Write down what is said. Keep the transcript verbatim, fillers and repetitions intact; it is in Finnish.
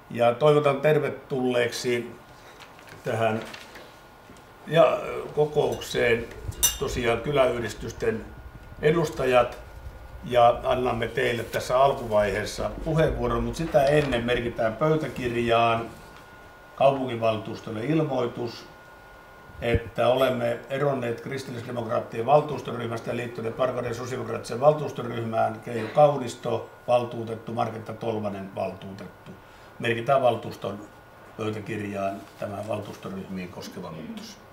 Ja toivotan tervetulleeksi tähän ja kokoukseen tosiaan kyläyhdistysten edustajat ja annamme teille tässä alkuvaiheessa puheenvuoron, mutta sitä ennen merkitään pöytäkirjaan kaupunginvaltuustolle ilmoitus, että olemme eronneet kristillisdemokraattien valtuustoryhmästä ja liittyneet Varkauden sosiaalidemokraattiseen valtuustoryhmään. Keijo Kaunisto valtuutettu, Marketta Tolvanen valtuutettu. Merkitään valtuuston pöytäkirjaan tämä valtuustoryhmiin koskeva muutos.